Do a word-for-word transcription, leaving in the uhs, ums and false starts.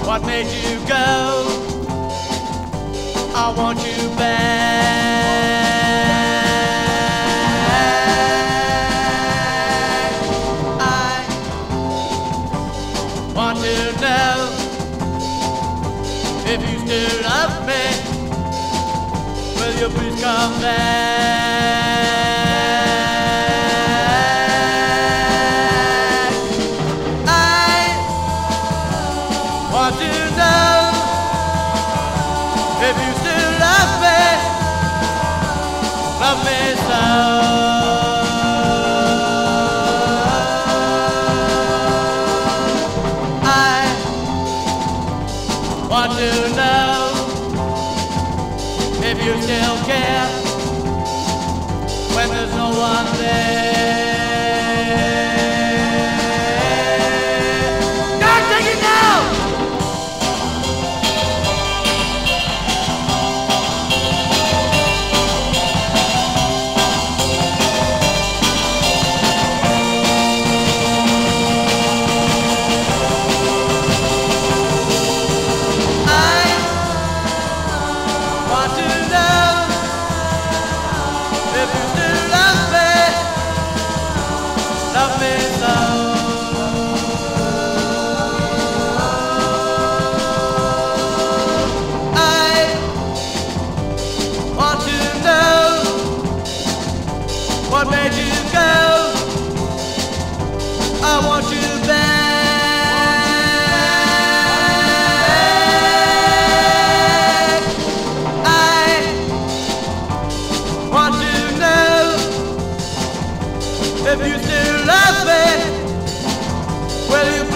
What made you go? I want you back. I want to know if you still love me. Will you please come back? I want to know if you still love me, love me so. I want to know if you still care when there's no one there. God, take it now! What made you go? I want you back. I want to know if you still love me. Will you